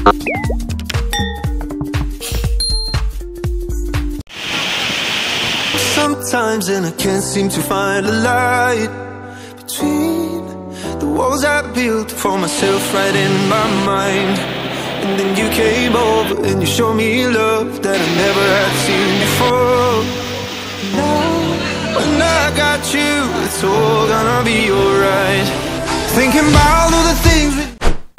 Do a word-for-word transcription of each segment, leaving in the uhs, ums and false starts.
Sometimes and I can't seem to find a light between the walls I built for myself right in my mind. And then you came over and you showed me love that I never had seen before. Now when I got you, it's all gonna be alright. Thinking about all the things we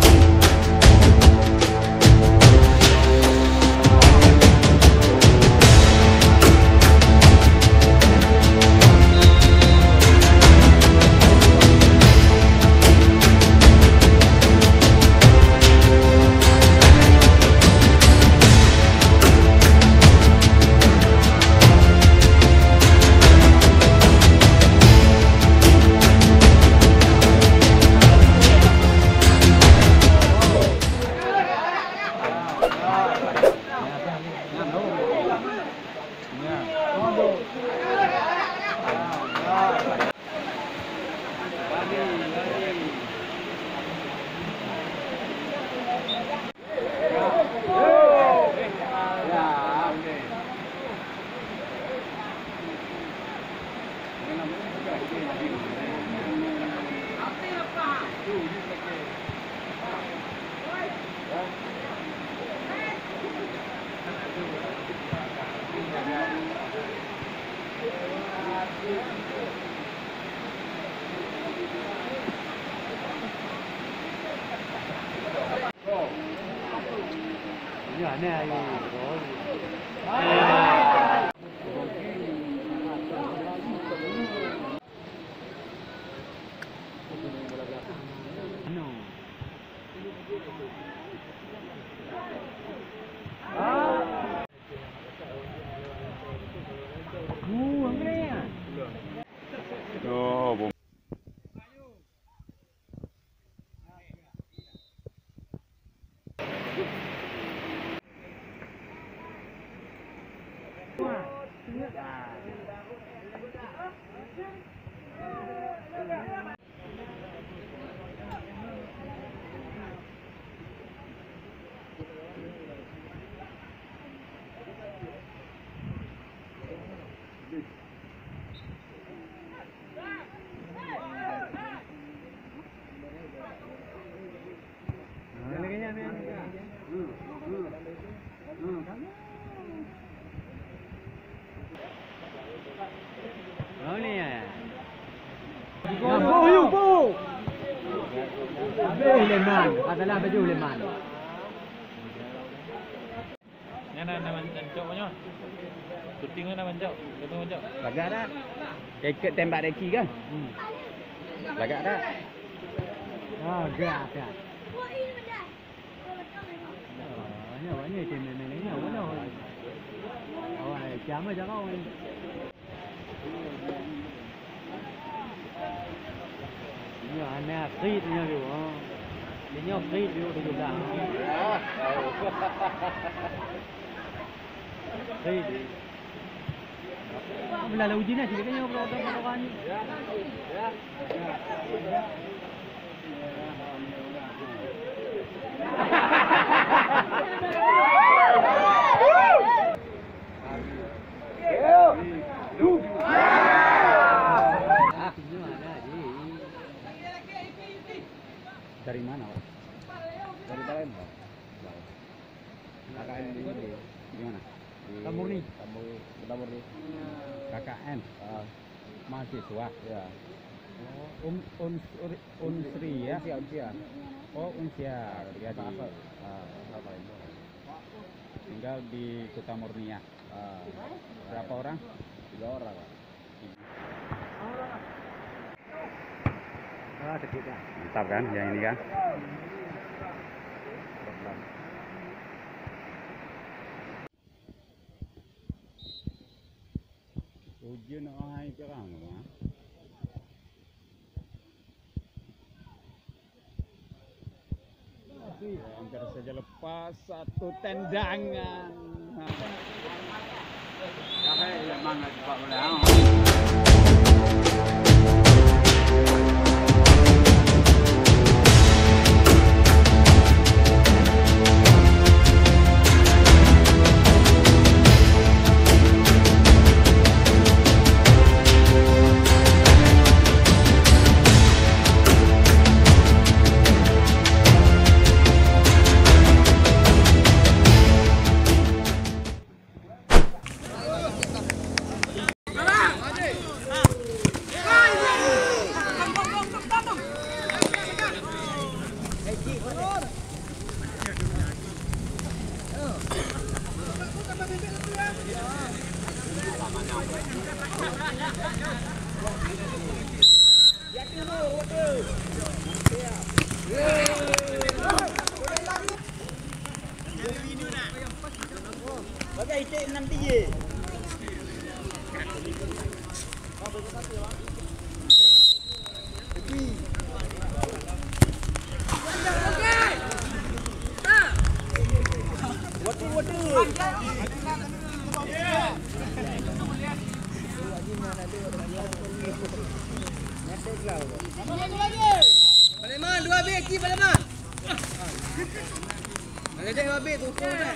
Leman, adalah baju leman. Yang nak nak mancok banyak. Shooting mana mancok? Betul mancok. Lagak dah. Ikat tembak deki kan? Hmm. Lagak dah. Oh, gerak dah. Banyak banyak ikan nenek-nenek mana? Awak jam aja kau. Ini anak kritnya tu. Dia nyok krit dia tu juga. Krit. Bila uji nak sini kan nyok orang-orang ni. Ya. Ya. Dari mana? Dari Palembang. K K N di mana? Tamurni. Tamurni. Tamurni. K K N. Ah. Mahasiswa. Ya. Oh, um, un, un, unsri ya? Unsia, unsia. Oh, unsia. Ya di apa? Ah, Palembang. Tinggal di Kota Murnia. Ah. Berapa orang? Tiga orang. Ah, sedikit kan? Mantap kan yang ini kan? Hujan air kerang kan? Hampir saja lepas satu tendangan. Kakak memang cepat bola. enam tiga. Paleman, dua habis lagi Paleman. Ada dia habis tu pun dah.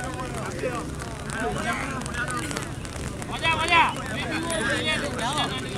Wajah, wajah.